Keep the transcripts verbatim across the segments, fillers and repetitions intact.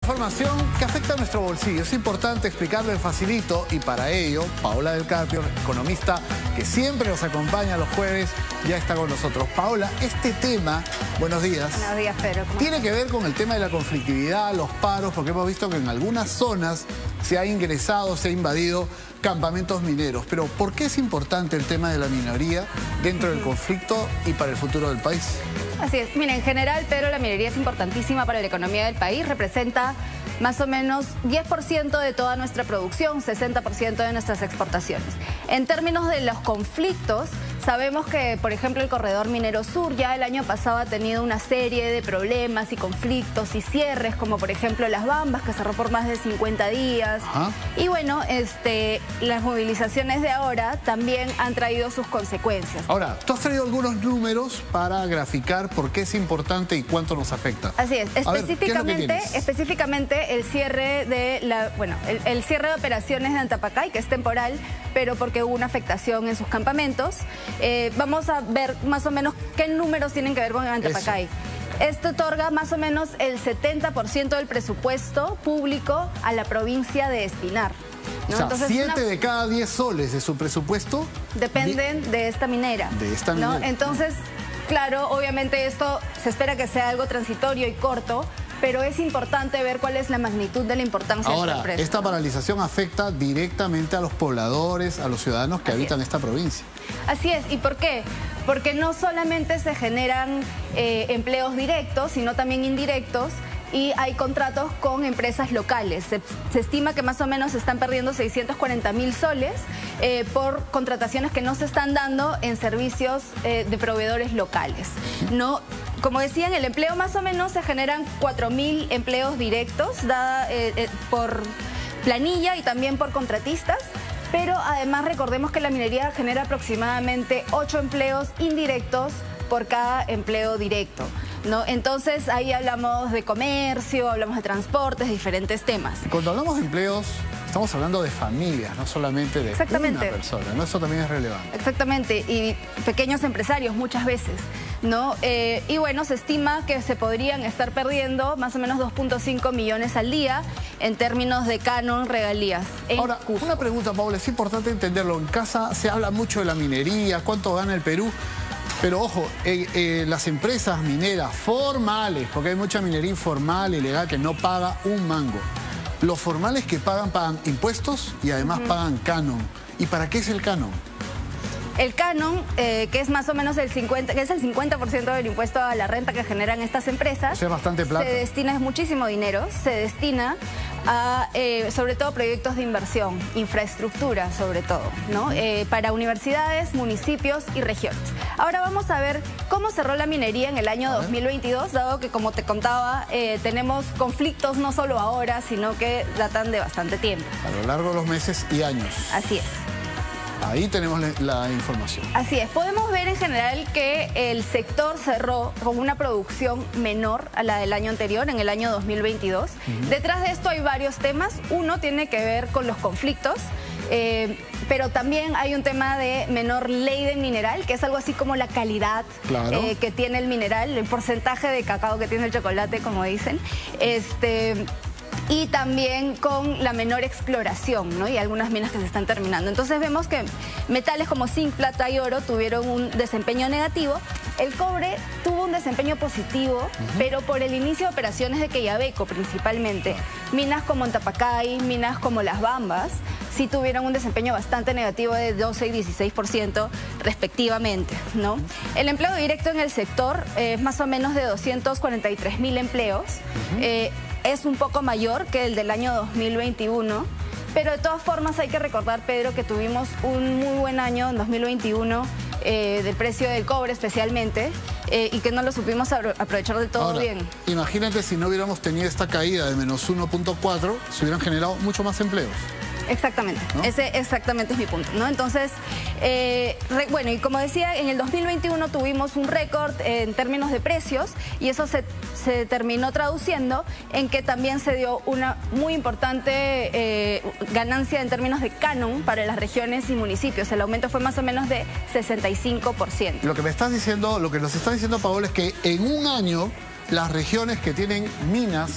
Información que afecta a nuestro bolsillo. Es importante explicarlo en facilito y para ello, Paola del Carpio, economista que siempre nos acompaña los jueves, ya está con nosotros. Paola, este tema, buenos días. Buenos días, Pedro. Tiene que ver con el tema de la conflictividad, los paros, porque hemos visto que en algunas zonas se ha ingresado, se ha invadido campamentos mineros. Pero ¿por qué es importante el tema de la minería dentro del conflicto y para el futuro del país? Así es. Mira, en general, Pedro, la minería es importantísima para la economía del país. Representa más o menos diez por ciento de toda nuestra producción, sesenta por ciento de nuestras exportaciones. En términos de los conflictos, sabemos que, por ejemplo, el Corredor Minero Sur ya el año pasado ha tenido una serie de problemas y conflictos y cierres, como por ejemplo Las Bambas, que cerró por más de cincuenta días. Ajá. Y bueno, este, las movilizaciones de ahora también han traído sus consecuencias. Ahora, tú has traído algunos números para graficar por qué es importante y cuánto nos afecta. Así es. Específicamente, ver, ¿qué es específicamente el cierre de la, bueno, el, el cierre de operaciones de Antapacay, que es temporal, pero porque hubo una afectación en sus campamentos. Eh, vamos a ver más o menos qué números tienen que ver con Antapacay. Eso. Esto otorga más o menos el setenta por ciento del presupuesto público a la provincia de Espinar, ¿no? O sea, Entonces, siete una... de cada diez soles de su presupuesto dependen de, de esta minera. De esta minera. ¿No? Entonces, claro, obviamente esto se espera que sea algo transitorio y corto, pero es importante ver cuál es la magnitud de la importancia Ahora, de esta empresa. Esta paralización afecta directamente a los pobladores, a los ciudadanos que Así habitan es. esta provincia. Así es. ¿Y por qué? Porque no solamente se generan eh, empleos directos, sino también indirectos, y hay contratos con empresas locales. Se, se estima que más o menos se están perdiendo seiscientos cuarenta mil soles eh, por contrataciones que no se están dando en servicios eh, de proveedores locales, ¿no? Como decía, en el empleo más o menos se generan cuatro mil empleos directos dada, eh, eh, por planilla y también por contratistas. Pero además recordemos que la minería genera aproximadamente ocho empleos indirectos por cada empleo directo, ¿no? Entonces ahí hablamos de comercio, hablamos de transportes, diferentes temas. Cuando hablamos de empleos, estamos hablando de familias, no solamente de una persona, ¿no? Eso también es relevante. Exactamente, y pequeños empresarios muchas veces, ¿no? Eh, y bueno, se estima que se podrían estar perdiendo más o menos dos punto cinco millones al día en términos de canon, regalías. Ahora, Cusco. Una pregunta, Paula, es importante entenderlo. En casa se habla mucho de la minería, cuánto gana el Perú. Pero ojo, eh, eh, las empresas mineras formales, porque hay mucha minería informal, ilegal, que no paga un mango. Los formales que pagan, pagan impuestos y además uh-huh. pagan canon. ¿Y para qué es el canon? El canon, eh, que es más o menos el cincuenta, que es el cincuenta por ciento del impuesto a la renta que generan estas empresas. Eso es bastante plata. Se destina, es muchísimo dinero, se destina a, eh, sobre todo, proyectos de inversión, infraestructura sobre todo, ¿no? Eh, para universidades, municipios y regiones. Ahora vamos a ver cómo cerró la minería en el año dos mil veintidós, dado que, como te contaba, eh, tenemos conflictos no solo ahora, sino que datan de bastante tiempo. A lo largo de los meses y años. Así es. Ahí tenemos la información. Así es. Podemos ver en general que el sector cerró con una producción menor a la del año anterior, en el año dos mil veintidós. Uh-huh. Detrás de esto hay varios temas. Uno tiene que ver con los conflictos, eh, pero también hay un tema de menor ley de mineral, que es algo así como la calidad claro. eh, que tiene el mineral, el porcentaje de cacao que tiene el chocolate, como dicen. Este... Y también con la menor exploración, ¿no? Y algunas minas que se están terminando. Entonces vemos que metales como zinc, plata y oro tuvieron un desempeño negativo. El cobre tuvo un desempeño positivo, uh-huh. pero por el inicio de operaciones de Quellaveco principalmente. Minas como Antapacay, minas como Las Bambas, sí tuvieron un desempeño bastante negativo de doce y dieciséis por ciento respectivamente, ¿no? El empleo directo en el sector es eh, más o menos de doscientos cuarenta y tres mil empleos. Uh-huh. eh, Es un poco mayor que el del año dos mil veintiuno, pero de todas formas hay que recordar, Pedro, que tuvimos un muy buen año en dos mil veintiuno eh, del precio del cobre especialmente eh, y que no lo supimos aprovechar del todo Ahora, bien. Imagínate si no hubiéramos tenido esta caída de menos uno punto cuatro, se hubieran generado mucho más empleos. Exactamente, ¿no? Ese exactamente es mi punto, ¿no? Entonces, eh, re, bueno, y como decía, en el dos mil veintiuno tuvimos un récord en términos de precios y eso se, se terminó traduciendo en que también se dio una muy importante eh, ganancia en términos de canon para las regiones y municipios. El aumento fue más o menos de sesenta y cinco por ciento. Lo que me estás diciendo, lo que nos está diciendo Paola es que en un año las regiones que tienen minas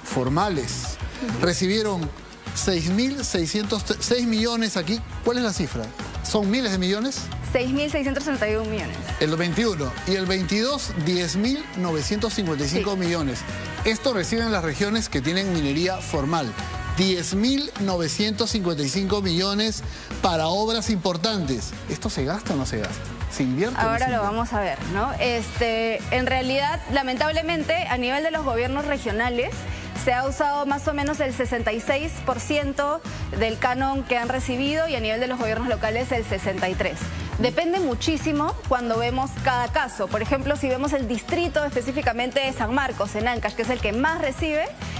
formales. Recibieron seis mil seiscientos, seis millones aquí. ¿Cuál es la cifra? ¿Son miles de millones? seis mil seiscientos treinta y uno millones. El veintiuno. Y el veintidós, diez mil novecientos cincuenta y cinco sí. millones. Esto reciben las regiones que tienen minería formal. diez mil novecientos cincuenta y cinco millones para obras importantes. ¿Esto se gasta o no se gasta? ¿Se invierte? Ahora no se lo invierte? vamos a ver, ¿no? Este, en realidad, lamentablemente, a nivel de los gobiernos regionales, se ha usado más o menos el sesenta y seis por ciento del canon que han recibido y a nivel de los gobiernos locales el sesenta y tres por ciento. Depende muchísimo cuando vemos cada caso. Por ejemplo, si vemos el distrito específicamente de San Marcos, en Ancash, que es el que más recibe,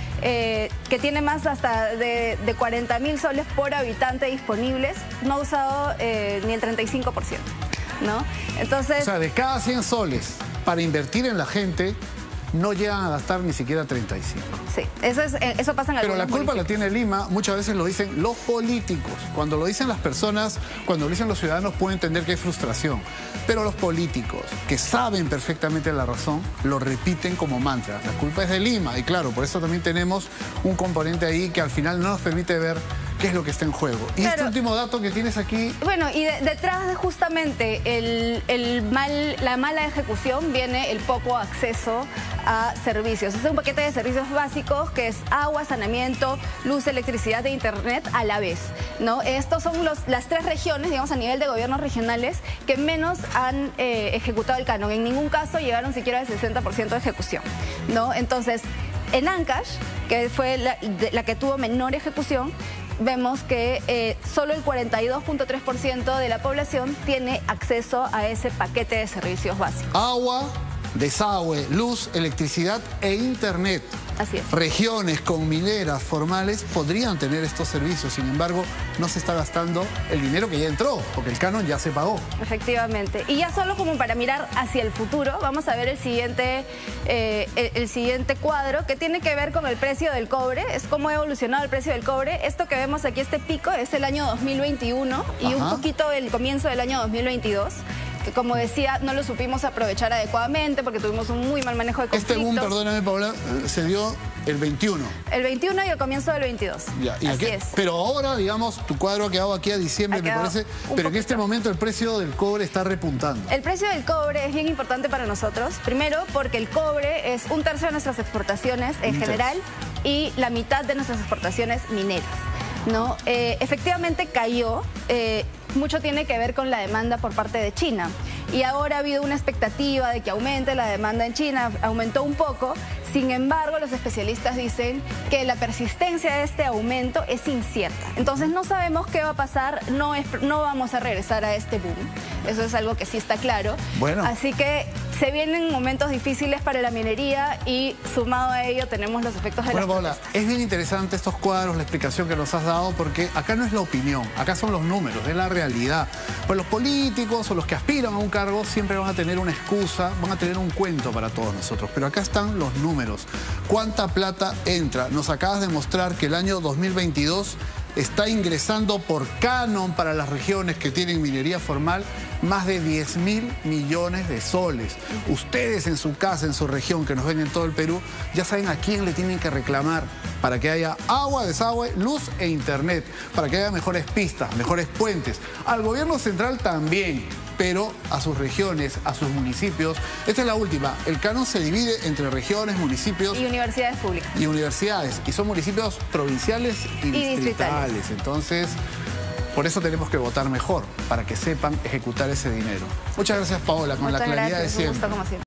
eh, que tiene más hasta de, de cuarenta mil soles por habitante disponibles, no ha usado eh, ni el treinta y cinco por ciento, ¿no? Entonces... O sea, de cada cien soles para invertir en la gente, no llegan a gastar ni siquiera treinta y cinco. Sí, eso, es, eso pasa en algunos Pero la culpa municipios. la tiene Lima, muchas veces lo dicen los políticos. Cuando lo dicen las personas, cuando lo dicen los ciudadanos, pueden entender que hay frustración. Pero los políticos, que saben perfectamente la razón, lo repiten como mantra. La culpa es de Lima. Y claro, por eso también tenemos un componente ahí que al final no nos permite ver qué es lo que está en juego. Y Claro. este último dato que tienes aquí... Bueno, y de, detrás de justamente el, el mal, la mala ejecución viene el poco acceso a servicios. Es un paquete de servicios básicos que es agua, saneamiento, luz, electricidad e internet a la vez, ¿no? Estos son los, las tres regiones, digamos, a nivel de gobiernos regionales que menos han eh, ejecutado el canon. En ningún caso llegaron siquiera al sesenta por ciento de ejecución, ¿no? Entonces, en Ancash, que fue la, de, la que tuvo menor ejecución, vemos que eh, solo el cuarenta y dos punto tres por ciento de la población tiene acceso a ese paquete de servicios básicos. Agua, desagüe, luz, electricidad e internet. Así es. Regiones con mineras formales podrían tener estos servicios, sin embargo, no se está gastando el dinero que ya entró, porque el canon ya se pagó. Efectivamente. Y ya solo como para mirar hacia el futuro, vamos a ver el siguiente, eh, el, el siguiente cuadro que tiene que ver con el precio del cobre. Es cómo ha evolucionado el precio del cobre. Esto que vemos aquí, este pico, es el año dos mil veintiuno y Ajá. un poquito el comienzo del año dos mil veintidós. Que como decía, no lo supimos aprovechar adecuadamente porque tuvimos un muy mal manejo de conflictos. Este boom, perdóname Paola, se dio el veintiuno. El veintiuno y el comienzo del veintidós. Ya, y Así aquí, es. pero ahora, digamos, tu cuadro ha quedado aquí a diciembre, Ha me quedado parece, un pero en poquito. este momento el precio del cobre está repuntando. El precio del cobre es bien importante para nosotros. Primero, porque el cobre es un tercio de nuestras exportaciones en Un general y la mitad de nuestras exportaciones mineras, ¿no? Eh, efectivamente cayó. Eh, mucho tiene que ver con la demanda por parte de China. Y ahora ha habido una expectativa de que aumente la demanda en China, aumentó un poco. Sin embargo, los especialistas dicen que la persistencia de este aumento es incierta. Entonces no sabemos qué va a pasar, no, es, no vamos a regresar a este boom. Eso es algo que sí está claro. Bueno. Así que se vienen momentos difíciles para la minería y sumado a ello tenemos los efectos de Bueno, las Paola, protestas. es bien interesante estos cuadros, la explicación que nos has dado, porque acá no es la opinión, acá son los números, es la realidad. Pues los políticos o los que aspiran a un cargo siempre van a tener una excusa, van a tener un cuento para todos nosotros, pero acá están los números. ¿Cuánta plata entra? Nos acabas de mostrar que el año dos mil veintidós está ingresando por canon para las regiones que tienen minería formal más de diez mil millones de soles. Ustedes en su casa, en su región, que nos ven en todo el Perú, ya saben a quién le tienen que reclamar para que haya agua, desagüe, luz e internet, para que haya mejores pistas, mejores puentes. Al gobierno central también, pero a sus regiones, a sus municipios. Esta es la última. El canon se divide entre regiones, municipios Y universidades públicas. y universidades. Y son municipios provinciales y, Y distritales. distritales. Entonces, por eso tenemos que votar mejor, para que sepan ejecutar ese dinero. Muchas gracias, Paola, con Muchas la claridad gracias, de un siempre. gusto como siempre.